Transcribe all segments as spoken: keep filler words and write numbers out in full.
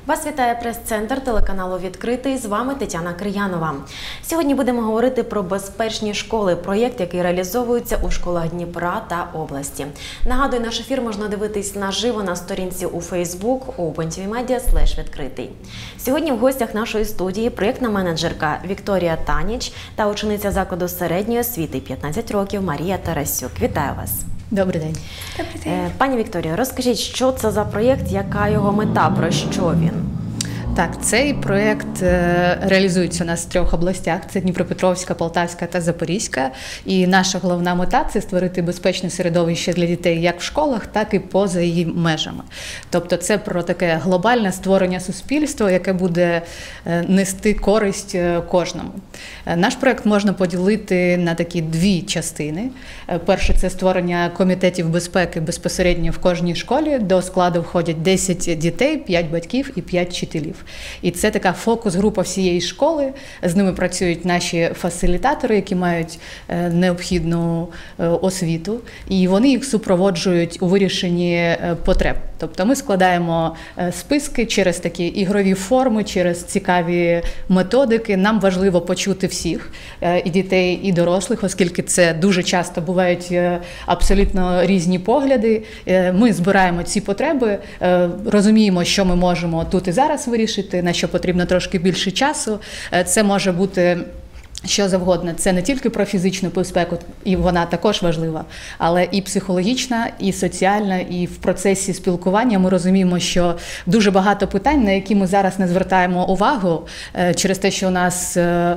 Вас вітає прес-центр телеканалу «Відкритий». З вами Тетяна Кир'янова. Сьогодні будемо говорити про безпечні школи, проєкт, який реалізовується у школах Дніпра та області. Нагадую, наш ефір можна дивитись наживо на сторінці у Facebook open.tv.media слеш відкритий. Сьогодні в гостях нашої студії проєктна менеджерка Вікторія Таніч та учениця закладу середньої освіти п'ятнадцять років Марія Тарасюк. Вітаю вас! Добрий день. Добрий день. Пані Вікторія, розкажіть, що це за проєкт, яка його мета, про що він? Так, цей проєкт реалізується у нас в трьох областях. Це Дніпропетровська, Полтавська та Запорізька. І наша головна мета – це створити безпечне середовище для дітей як в школах, так і поза її межами. Тобто це про таке глобальне створення суспільства, яке буде нести користь кожному. Наш проєкт можна поділити на такі дві частини. Перше – це створення комітетів безпеки безпосередньо в кожній школі. До складу входять десять дітей, п'ять батьків і п'ять вчителів. І це така фокус-група всієї школи. З ними працюють наші фасилітатори, які мають необхідну освіту. І вони їх супроводжують у вирішенні потреб. Тобто ми складаємо списки через такі ігрові форми, через цікаві методики. Нам важливо почути всіх, і дітей, і дорослих, оскільки це дуже часто бувають абсолютно різні погляди. Ми збираємо ці потреби, розуміємо, що ми можемо тут і зараз вирішити, на що потрібно трошки більше часу. Це може бути що завгодно. Це не тільки про фізичну безпеку, і вона також важлива, але і психологічна, і соціальна, і в процесі спілкування ми розуміємо, що дуже багато питань, на які ми зараз не звертаємо увагу, через те, що у нас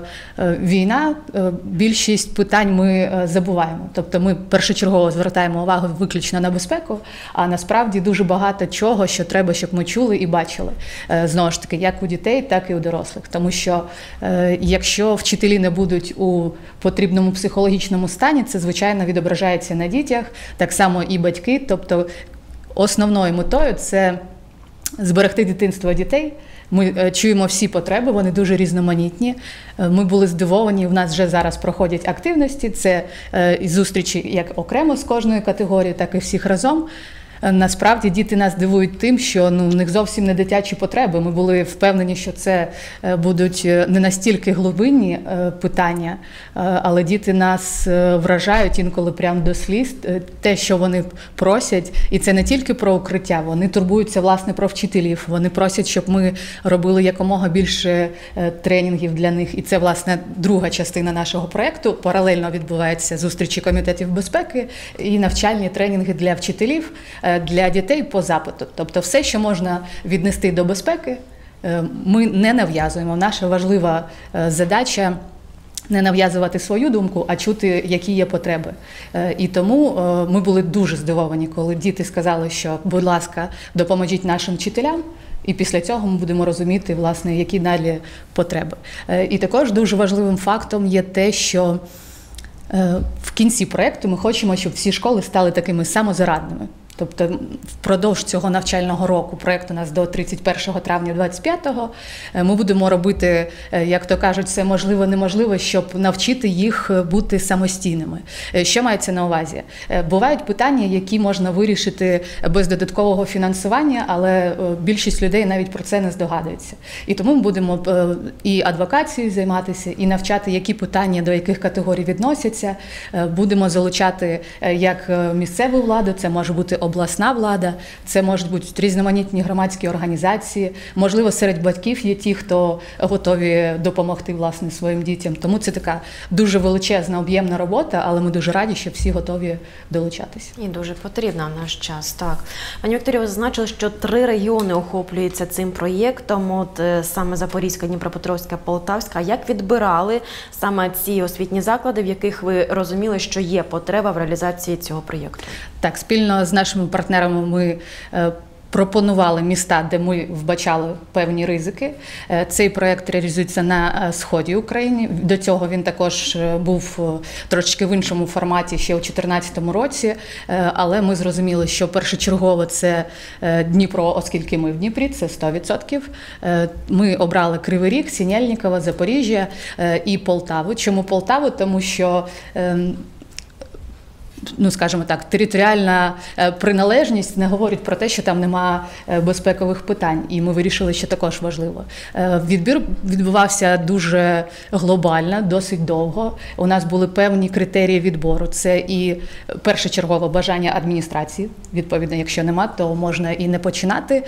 війна, більшість питань ми забуваємо. Тобто ми першочергово звертаємо увагу виключно на безпеку, а насправді дуже багато чого, що треба, щоб ми чули і бачили. Знову ж таки, як у дітей, так і у дорослих. Тому що якщо вчителі не будуть у потрібному психологічному стані, це, звичайно, відображається на дітях, так само і батьки. Тобто основною метою – це зберегти дитинство дітей. Ми чуємо всі потреби, вони дуже різноманітні. Ми були здивовані, в нас вже зараз проходять активності, це зустрічі як окремо з кожної категорії, так і всіх разом. Насправді діти нас дивують тим, що ну, у них зовсім не дитячі потреби. Ми були впевнені, що це будуть не настільки глибинні питання, але діти нас вражають інколи прямо до сліз, те, що вони просять. І це не тільки про укриття, вони турбуються, власне, про вчителів. Вони просять, щоб ми робили якомога більше тренінгів для них. І це, власне, друга частина нашого проєкту. Паралельно відбуваються зустрічі комітетів безпеки і навчальні тренінги для вчителів, для дітей по запиту. Тобто все, що можна віднести до безпеки, ми не нав'язуємо. Наша важлива задача – не нав'язувати свою думку, а чути, які є потреби. І тому ми були дуже здивовані, коли діти сказали, що, будь ласка, допоможіть нашим вчителям, і після цього ми будемо розуміти, власне, які далі потреби. І також дуже важливим фактом є те, що в кінці проєкту ми хочемо, щоб всі школи стали такими самозарадними. Тобто впродовж цього навчального року, проєкт у нас до тридцять першого травня двадцять п'ятого, ми будемо робити, як то кажуть, все можливо-неможливо, щоб навчити їх бути самостійними. Що мається на увазі? Бувають питання, які можна вирішити без додаткового фінансування, але більшість людей навіть про це не здогадується. І тому ми будемо і адвокацією займатися, і навчати, які питання до яких категорій відносяться. Будемо залучати як місцеву владу, це може бути обласна влада, це можуть бути різноманітні громадські організації, можливо, серед батьків є ті, хто готові допомогти, власне, своїм дітям. Тому це така дуже величезна, об'ємна робота, але ми дуже раді, що всі готові долучатися. І дуже потрібна в наш час, так. Пані Вікторія, ви зазначили, що три регіони охоплюються цим проєктом, от саме Запорізька, Дніпропетровська, Полтавська. А як відбирали саме ці освітні заклади, в яких ви розуміли, що є потреба в реалізації цього проєкту? Так, спільно з нашими партнерами ми пропонували міста, де ми вбачали певні ризики. Цей проєкт реалізується на сході України. До цього він також був трошки в іншому форматі ще у дві тисячі чотирнадцятому році, але ми зрозуміли, що першочергово це Дніпро, оскільки ми в Дніпрі, це сто відсотків. Ми обрали Кривий Ріг, Синельниково, Запоріжжя і Полтаву. Чому Полтаву? Тому що ну, скажімо так, територіальна приналежність не говорить про те, що там нема безпекових питань, і ми вирішили, що також важливо. Відбір відбувався дуже глобально, досить довго. У нас були певні критерії відбору. Це і першочергове бажання адміністрації, відповідно, якщо нема, то можна і не починати.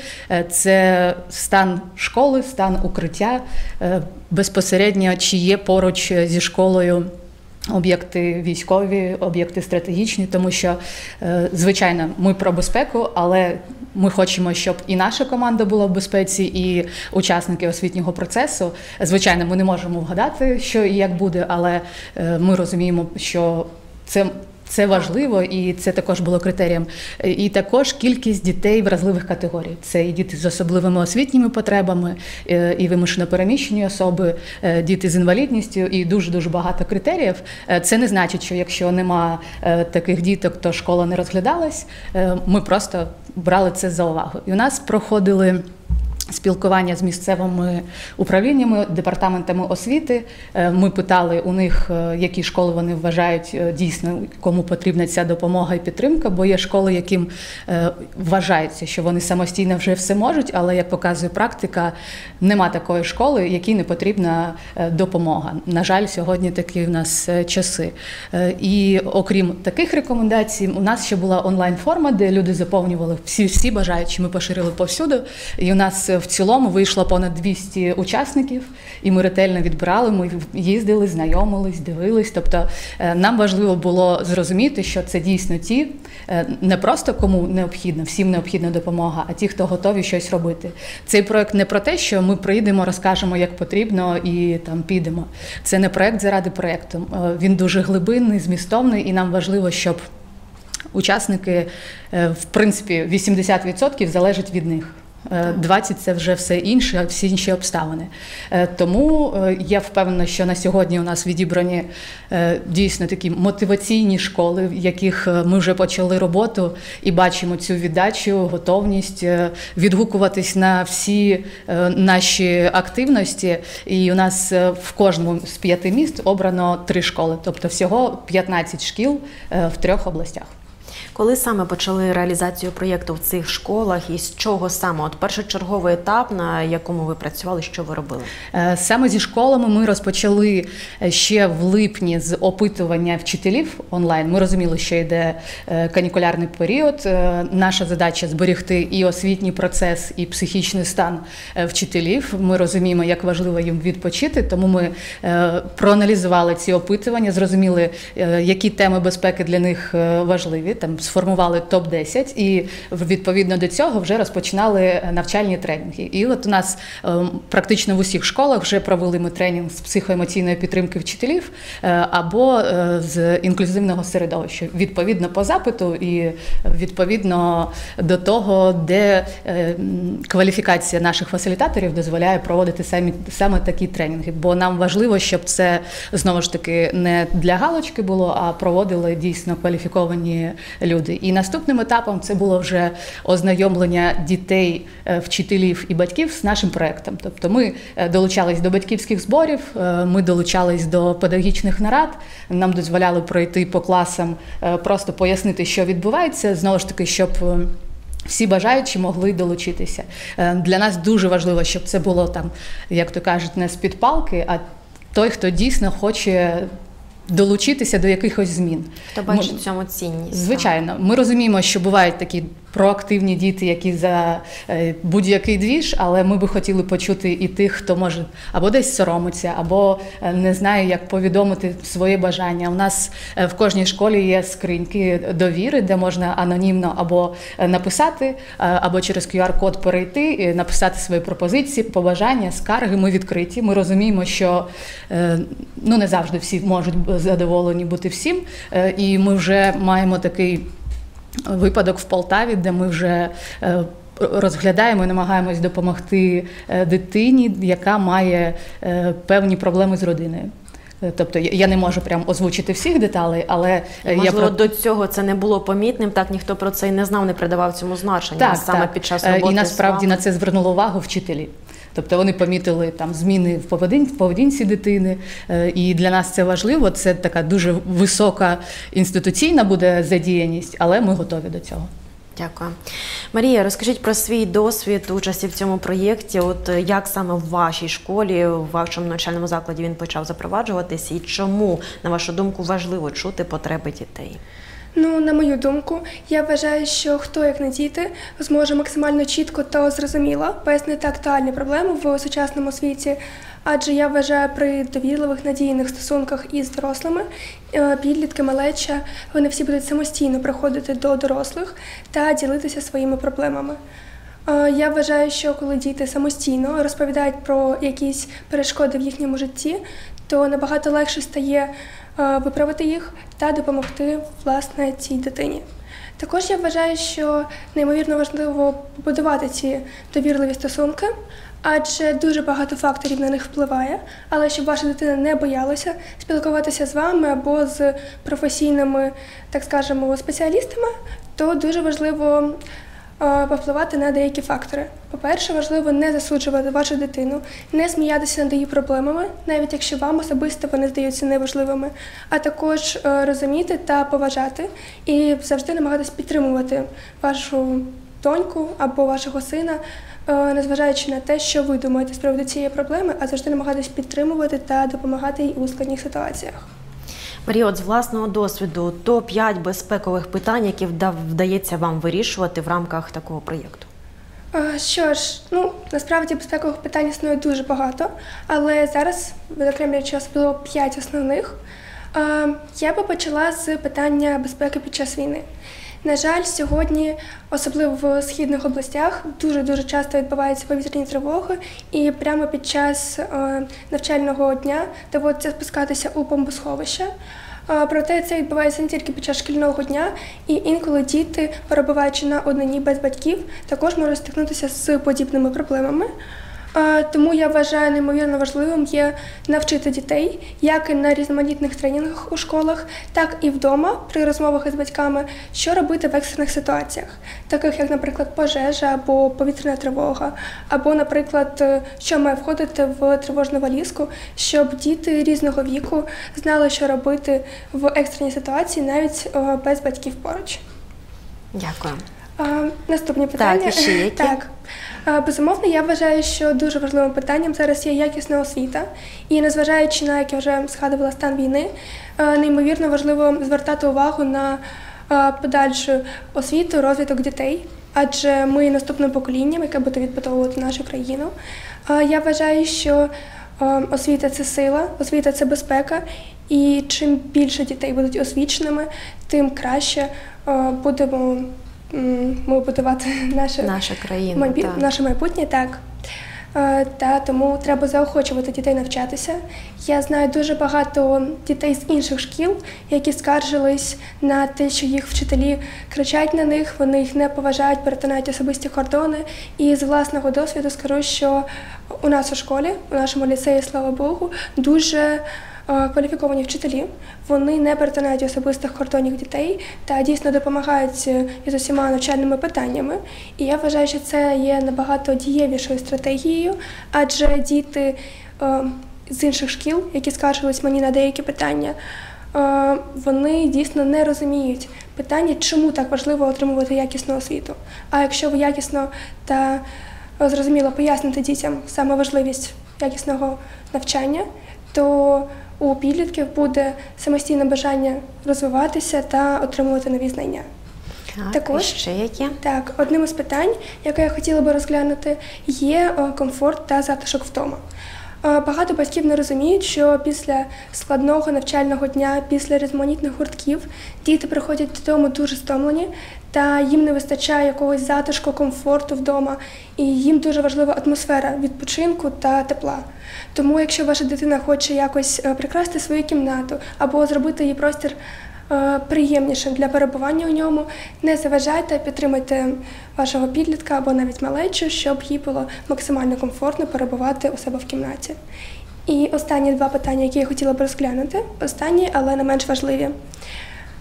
Це стан школи, стан укриття, безпосередньо, чи є поруч зі школою об'єкти військові, об'єкти стратегічні, тому що, звичайно, ми про безпеку, але ми хочемо, щоб і наша команда була в безпеці, і учасники освітнього процесу. Звичайно, ми не можемо вгадати, що і як буде, але ми розуміємо, що це Це важливо, і це також було критерієм. І також кількість дітей вразливих категорій. Це і діти з особливими освітніми потребами, і вимушено переміщені особи, діти з інвалідністю, і дуже-дуже багато критеріїв. Це не значить, що якщо нема таких діток, то школа не розглядалась. Ми просто брали це за увагу. І у нас проходили спілкування з місцевими управліннями, департаментами освіти. Ми питали у них, які школи вони вважають дійсно, кому потрібна ця допомога і підтримка, бо є школи, яким вважається, що вони самостійно вже все можуть, але, як показує практика, нема такої школи, якій не потрібна допомога. На жаль, сьогодні такі в нас часи. І окрім таких рекомендацій, у нас ще була онлайн-форма, де люди заповнювали всі, всі бажаючі, ми поширили повсюди, і у нас в цілому вийшло понад двісті учасників, і ми ретельно відбирали, ми їздили, знайомились, дивились. Тобто нам важливо було зрозуміти, що це дійсно ті, не просто кому необхідно, всім необхідна допомога, а ті, хто готові щось робити. Цей проект не про те, що ми приїдемо, розкажемо, як потрібно, і там підемо. Це не проект заради проекту. Він дуже глибинний, змістовний, і нам важливо, щоб учасники, в принципі, вісімдесят відсотків залежить від них. двадцять – це вже все інше, всі інші обставини. Тому я впевнена, що на сьогодні у нас відібрані дійсно такі мотиваційні школи, в яких ми вже почали роботу і бачимо цю віддачу, готовність відгукуватись на всі наші активності. І у нас в кожному з п'яти міст обрано три школи, тобто всього п'ятнадцять шкіл в трьох областях. Коли саме почали реалізацію проєкту в цих школах і з чого саме? От першочерговий етап, на якому ви працювали, що ви робили? Саме зі школами ми розпочали ще в липні з опитування вчителів онлайн. Ми розуміли, що йде канікулярний період. Наша задача – зберегти і освітній процес, і психічний стан вчителів. Ми розуміємо, як важливо їм відпочити, тому ми проаналізували ці опитування, зрозуміли, які теми безпеки для них важливі. Там сформували топ десять і відповідно до цього вже розпочинали навчальні тренінги. І от у нас практично в усіх школах вже провели ми тренінг з психоемоційної підтримки вчителів або з інклюзивного середовища. Відповідно по запиту і відповідно до того, де кваліфікація наших фасилітаторів дозволяє проводити самі, саме такі тренінги. Бо нам важливо, щоб це, знову ж таки, не для галочки було, а проводили дійсно кваліфіковані люди. І наступним етапом це було вже ознайомлення дітей, вчителів і батьків з нашим проєктом. Тобто ми долучались до батьківських зборів, ми долучались до педагогічних нарад, нам дозволяли пройти по класам, просто пояснити, що відбувається, знову ж таки, щоб всі бажаючі могли долучитися. Для нас дуже важливо, щоб це було там, як то кажуть, не з-під палки, а той, хто дійсно хоче долучитися до якихось змін. Хто бачить в цьому цінність. Звичайно. Ми розуміємо, що бувають такі проактивні діти, які за будь-який двіж, але ми би хотіли почути і тих, хто може або десь соромиться, або не знає, як повідомити своє бажання. У нас в кожній школі є скриньки довіри, де можна анонімно або написати, або через ку ар-код перейти, написати свої пропозиції, побажання, скарги. Ми відкриті. Ми розуміємо, що ну, не завжди всі можуть задоволені бути всім, і ми вже маємо такий випадок в Полтаві, де ми вже розглядаємо і намагаємось допомогти дитині, яка має певні проблеми з родиною. Тобто я не можу прям озвучити всіх деталей, але можливо, я про... до цього це не було помітним, так ніхто про це і не знав, не придавав цьому значення, так, саме так. під час роботи. І насправді на це звернули увагу вчителі. Тобто вони помітили там зміни в поведін- в поведінці дитини, е, і для нас це важливо. Це така дуже висока інституційна буде задіяність, але ми готові до цього. Дякую. Марія, розкажіть про свій досвід участі в цьому проєкті. От як саме в вашій школі, в вашому навчальному закладі він почав запроваджуватись, і чому, на вашу думку, важливо чути потреби дітей? Ну, на мою думку, я вважаю, що хто, як не діти, зможе максимально чітко та зрозуміло пояснити актуальні проблеми в сучасному світі. Адже я вважаю, при довірливих, надійних стосунках із дорослими, підлітки, малеча, вони всі будуть самостійно приходити до дорослих та ділитися своїми проблемами. Я вважаю, що коли діти самостійно розповідають про якісь перешкоди в їхньому житті, то набагато легше стає виправити їх та допомогти, власне, цій дитині. Також я вважаю, що неймовірно важливо побудувати ці довірливі стосунки, адже дуже багато факторів на них впливає, але щоб ваша дитина не боялася спілкуватися з вами або з професійними, так скажемо, спеціалістами, то дуже важливо повпливати на деякі фактори. По-перше, важливо не засуджувати вашу дитину, не сміятися над її проблемами, навіть якщо вам особисто вони здаються неважливими, а також розуміти та поважати і завжди намагатись підтримувати вашу доньку або вашого сина, незважаючи на те, що ви думаєте з приводу цієї проблеми, а завжди намагатись підтримувати та допомагати їй у складних ситуаціях. Марія, от з власного досвіду, топ п'ять безпекових питань, які вдається вам вирішувати в рамках такого проєкту? Що ж, ну, насправді безпекових питань існує дуже багато, але зараз, відокремлюючи особливо п'ять основних, я би почала з питання безпеки під час війни. На жаль, сьогодні, особливо в східних областях, дуже-дуже часто відбуваються повітряні тривоги, і прямо під час е, навчального дня доводиться спускатися у бомбосховище. Е, проте це відбувається не тільки під час шкільного дня, і інколи діти, перебуваючи на однині без батьків, також можуть стикнутися з подібними проблемами. Тому я вважаю неймовірно важливим є навчити дітей, як і на різноманітних тренінгах у школах, так і вдома при розмовах із батьками, що робити в екстрених ситуаціях, таких як, наприклад, пожежа або повітряна тривога, або, наприклад, що має входити в тривожну валізку, щоб діти різного віку знали, що робити в екстреній ситуації навіть без батьків поруч. Дякую. А, наступне питання. Так, і ще які? Так. Безумовно, я вважаю, що дуже важливим питанням зараз є якісна освіта. І незважаючи на, як я вже згадувала, стан війни, неймовірно важливо звертати увагу на подальшу освіту, розвиток дітей. Адже ми наступним поколінням, яке буде відбудовувати нашу країну. Я вважаю, що освіта – це сила, освіта – це безпека. І чим більше дітей будуть освіченими, тим краще будемо ми будувати наше, наша країна, майбі... так. наше майбутнє, так. Та тому треба заохочувати дітей навчатися. Я знаю дуже багато дітей з інших шкіл, які скаржились на те, що їх вчителі кричать на них, вони їх не поважають, перетинають особисті кордони. І з власного досвіду скажу, що у нас у школі, у нашому ліцеї, слава Богу, дуже кваліфіковані вчителі, вони не перетинають особистих кордонів дітей та дійсно допомагають із усіма навчальними питаннями. І я вважаю, що це є набагато дієвішою стратегією, адже діти е, з інших шкіл, які скаржились мені на деякі питання, е, вони дійсно не розуміють питання, чому так важливо отримувати якісну освіту. А якщо ви якісно та зрозуміло поясните дітям саме важливість якісного навчання, то у підлітків буде самостійне бажання розвиватися та отримувати нові знання. Так, Також, і ще які? Так, одним із питань, яке я хотіла би розглянути, є комфорт та затишок вдома. Багато батьків не розуміють, що після складного навчального дня, після різноманітних гуртків, діти приходять додому дуже стомлені, та їм не вистачає якогось затишку, комфорту вдома, і їм дуже важлива атмосфера відпочинку та тепла. Тому якщо ваша дитина хоче якось прикрасити свою кімнату або зробити її простір приємнішим для перебування у ньому, не заважайте, підтримайте вашого підлітка або навіть малечу, щоб їй було максимально комфортно перебувати у себе в кімнаті. І останні два питання, які я хотіла б розглянути, останні, але не менш важливі.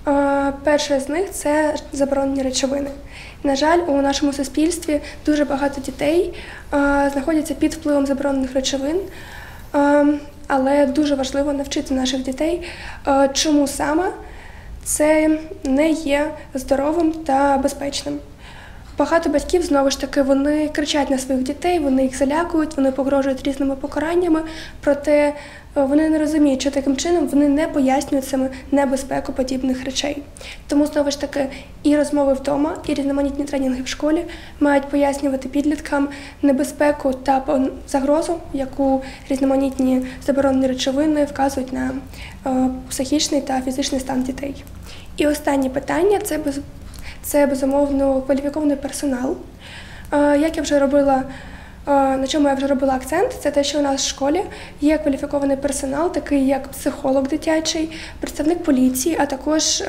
Е, Перше з них – це заборонені речовини. На жаль, у нашому суспільстві дуже багато дітей е, знаходяться під впливом заборонених речовин, е, але дуже важливо навчити наших дітей, е, чому саме це не є здоровим та безпечним. Багато батьків, знову ж таки, вони кричать на своїх дітей, вони їх залякують, вони погрожують різними покараннями, проте вони не розуміють, що таким чином вони не пояснюють саме небезпеку подібних речей. Тому, знову ж таки, і розмови вдома, і різноманітні тренінги в школі мають пояснювати підліткам небезпеку та загрозу, яку різноманітні заборонені речовини вказують на е, психічний та фізичний стан дітей. І останнє питання – це без Це, безумовно, кваліфікований персонал. Як я вже робила, на чому я вже робила акцент, це те, що у нас в школі є кваліфікований персонал, такий як психолог дитячий, представник поліції, а також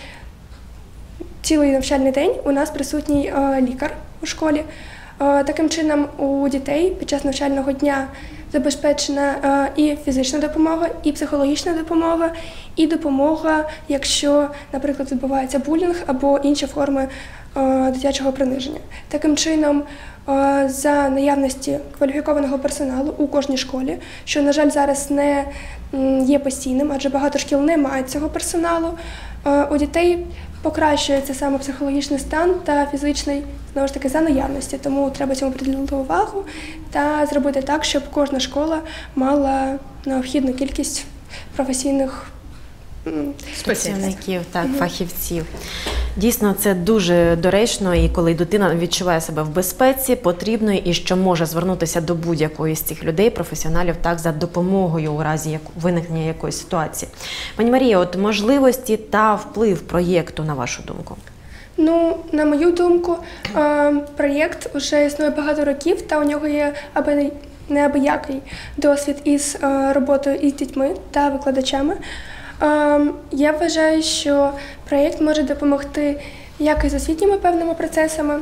цілий навчальний день у нас присутній лікар у школі. Таким чином, у дітей під час навчального дня забезпечена і фізична допомога, і психологічна допомога, і допомога, якщо, наприклад, відбувається булінг або інші форми дитячого приниження. Таким чином, за наявності кваліфікованого персоналу у кожній школі, що, на жаль, зараз не є постійним, адже багато шкіл не мають цього персоналу, у дітей покращується саме психологічний стан та фізичний, знову ж таки, за наявності. Тому треба цьому приділити увагу та зробити так, щоб кожна школа мала необхідну кількість професійних працівників, так, фахівців. Дійсно, це дуже доречно, і коли дитина відчуває себе в безпеці, потрібно і що може звернутися до будь-якої з цих людей, професіоналів, так, за допомогою у разі виникнення якоїсь ситуації. Пані Марія, от можливості та вплив проєкту, на вашу думку? Ну, на мою думку, проєкт вже існує багато років, та у нього є аби неабиякий досвід із роботою із дітьми та викладачами. Я вважаю, що проєкт може допомогти як і з освітніми певними процесами,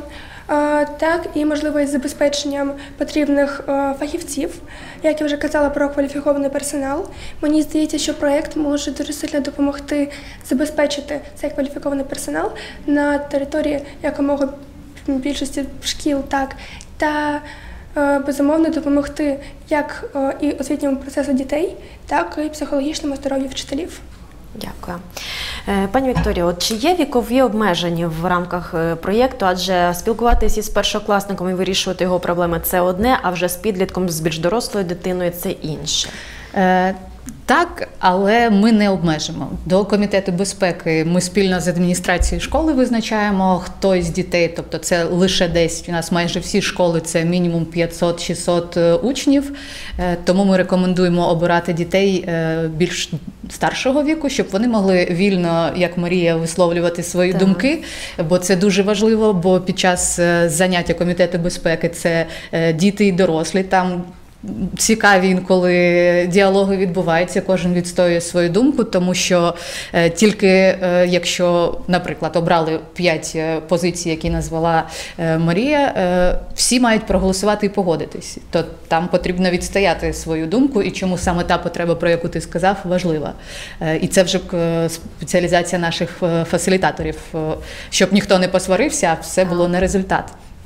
так і, можливо, із забезпеченням потрібних фахівців. Як я вже казала про кваліфікований персонал, мені здається, що проєкт може дуже сильно допомогти забезпечити цей кваліфікований персонал на території якомога більшості шкіл, так, та безумовно допомогти як і освітньому процесу дітей, так і психологічному здоров'ю вчителів. Дякую. Пані Вікторія, от чи є вікові обмеження в рамках проєкту? Адже спілкуватися із першокласником і вирішувати його проблеми – це одне, а вже з підлітком, з більш дорослою дитиною – це інше. Е, так, але ми не обмежимо. До Комітету безпеки ми спільно з адміністрацією школи визначаємо, хто із дітей, тобто це лише десять, у нас майже всі школи, це мінімум п'ятсот-шістсот учнів, тому ми рекомендуємо обирати дітей більш старшого віку, щоб вони могли вільно, як Марія, висловлювати свої так. думки, бо це дуже важливо, бо під час заняття Комітету безпеки це діти і дорослі, там цікаві інколи діалоги відбуваються, кожен відстоює свою думку, тому що е, тільки е, якщо, наприклад, обрали п'ять позицій, які назвала е, Марія, е, всі мають проголосувати і погодитись. То там потрібно відстояти свою думку, і чому саме та потреба, про яку ти сказав, важлива. Е, і це вже е, спеціалізація наших фасилітаторів, е, щоб ніхто не посварився, а все було на результат.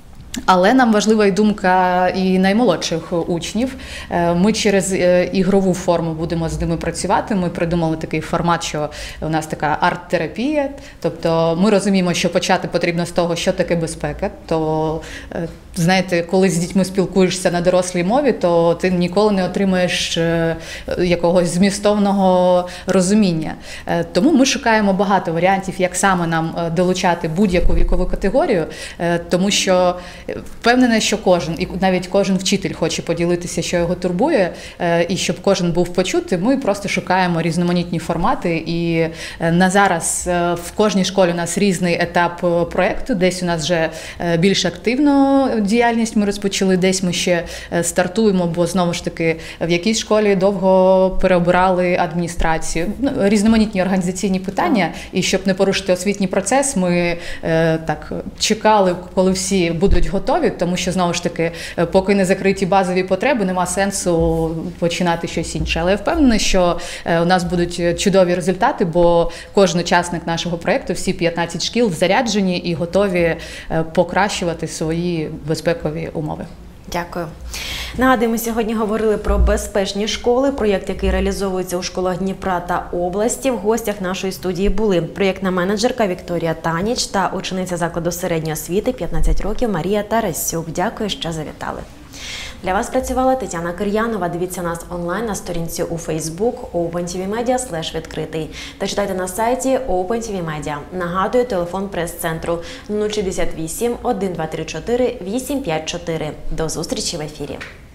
Але нам важлива і думка і наймолодших учнів. Ми через ігрову форму будемо з ними працювати. Ми придумали такий формат, що у нас така арт-терапія. Тобто ми розуміємо, що почати потрібно з того, що таке безпека. То, знаєте, коли з дітьми спілкуєшся на дорослій мові, то ти ніколи не отримаєш якогось змістовного розуміння. Тому ми шукаємо багато варіантів, як саме нам долучати будь-яку вікову категорію, тому що впевнена, що кожен, і навіть кожен вчитель хоче поділитися, що його турбує, і щоб кожен був почутий, ми просто шукаємо різноманітні формати. І на зараз в кожній школі у нас різний етап проєкту, десь у нас вже більш активно діяльність ми розпочали, десь ми ще стартуємо, бо знову ж таки в якійсь школі довго переобирали адміністрацію. Ну, різноманітні організаційні питання, і щоб не порушити освітній процес, ми е, так чекали, коли всі будуть готові, тому що знову ж таки, поки не закриті базові потреби, нема сенсу починати щось інше. Але я впевнена, що у нас будуть чудові результати, бо кожен учасник нашого проєкту, всі п'ятнадцять шкіл заряджені і готові покращувати свої безпекові умови. Дякую. Нагадую, ми сьогодні говорили про безпечні школи, проєкт, який реалізовується у школах Дніпра та області. В гостях нашої студії були проєктна менеджерка Вікторія Таніч та учениця закладу середньої освіти п'ятнадцять років Марія Тарасюк. Дякую, що завітали. Для вас працювала Тетяна Кир'янова. Дивіться нас онлайн на сторінці у Facebook OpenTVMedia слеш відкритий та читайте на сайті OpenTVMedia. Нагадую, телефон прес-центру нуль шістдесят вісім, один два три чотири, вісім п'ять чотири. До зустрічі в ефірі.